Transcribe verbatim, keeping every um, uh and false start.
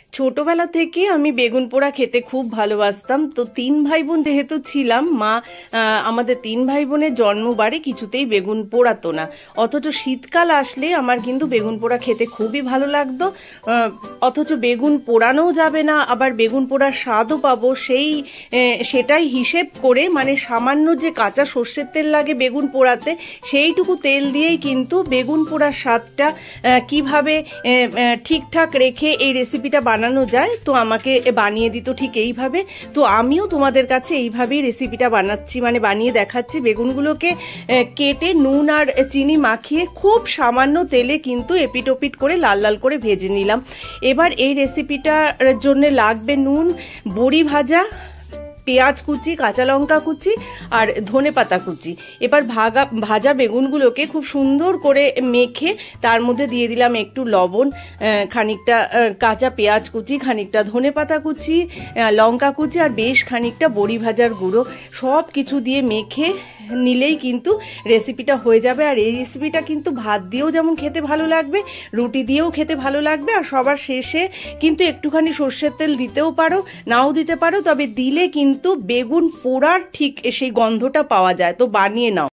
ছোটবেলা থেকে আমি বেগুন পোড়া খেতে খুব ভালোবাসতাম। তো তিন ভাই বোন যেহেতু ছিলাম, মা আহ, আমাদের তিন ভাই বোনের জন্মবারে কিছুতেই বেগুন পোড়াতো না। অথচ শীতকাল আসলে আমার কিন্তু বেগুন পোড়া খেতে খুবই ভালো লাগতো। আহ, অথচ বেগুন পোড়ানোও যাবে না, আবার বেগুন পোড়ার স্বাদও পাবো সেই আহ, সেটাই হিসেব করে, মানে সামান্য যে কাঁচা সর্ষের তেল লাগে বেগুন পোড়াতে, সেইটুকু তেল দিয়েই কিন্তু বেগুন পোড়ার স্বাদটা আহ, কিভাবে আহ, আহ, ঠিকঠাক রেখে এই রেসিপিটা বানানো যায়, তো আমাকে বানিয়ে দিত ঠিক এইভাবে। তো আমিও তোমাদের কাছে এইভাবেই রেসিপিটা বানাচ্ছি, মানে বানিয়ে দেখাচ্ছি। বেগুনগুলোকে আহ, কেটে নুন আর চিনি মাখিয়ে খুব সামান্য তেলে কিন্তু এপিট ওপিট করে লাল লাল করে ভেজে নিলাম। এবার এই রেসিপিটার জন্য লাগবে নুন, বড়ি ভাজা, পেঁয়াজ কুচি, কাঁচা লঙ্কা কুচি আর ধনে পাতা কুচি। এবার ভাগা ভাজা বেগুনগুলোকে খুব সুন্দর করে মেখে তার মধ্যে দিয়ে দিলাম একটু লবণ, খানিকটা কাঁচা পেঁয়াজ কুচি, খানিকটা ধনে পাতা কুচি, লঙ্কা কুচি আর বেশ খানিকটা বড়ি ভাজার গুঁড়ো। সব কিছু দিয়ে মেখে নিলেই কিন্তু রেসিপিটা হয়ে যাবে। আর এই রেসিপিটা কিন্তু ভাত দিয়েও যেমন খেতে ভালো লাগবে, রুটি দিয়েও খেতে ভালো লাগবে। আর সবার শেষে কিন্তু একটুখানি সর্ষের তেল দিতেও পারো, নাও দিতে পারো, তবে দিলে কিন্তু বেগুন পোড়ার ঠিক সেই গন্ধটা পাওয়া যায়। তো বানিয়ে নাও।